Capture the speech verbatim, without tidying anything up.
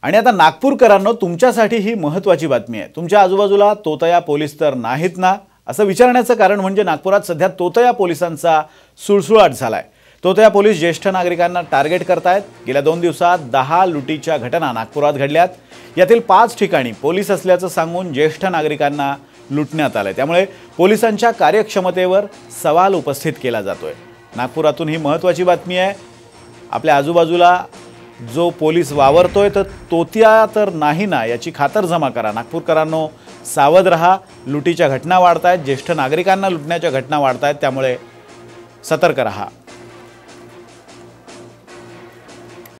आणि आता नागपूरकरांनो, तुमच्यासाठी ही महत्त्वाची बातमी आहे। तुमच्या आजूबाजूला तोतया पोलीस तर नाहीत ना, असं विचारण्याचं कारण म्हणजे नागपुरात सध्या तोतया पोलिसांचा सुळसुळाट झालाय। तोतया पोलीस ज्येष्ठ नागरिकांना टार्गेट करतायत। गेल्या दोन दिवसात दहा लुटीच्या घटना नागपुरात घडल्यात। यातील पाच ठिकाणी पोलीस असल्याचं सांगून ज्येष्ठ नागरिकांना लुटण्यात आलंय। त्यामुळे पोलिसांच्या कार्यक्षमतेवर सवाल उपस्थित केला जातोय। नागपुरातून ही महत्त्वाची बातमी आहे। आपल्या आजूबाजूला जो पोलीस वावरतोय तर तोतिया तर नाही ना, याची खातरजमा करा। नागपूरकरांनो, सावध रहा। लुटीच्या घटना वाढतायत, ज्येष्ठ नागरिकांना लुटण्याच्या घटना वाढतायत, त्यामुळे सतर्क रहा।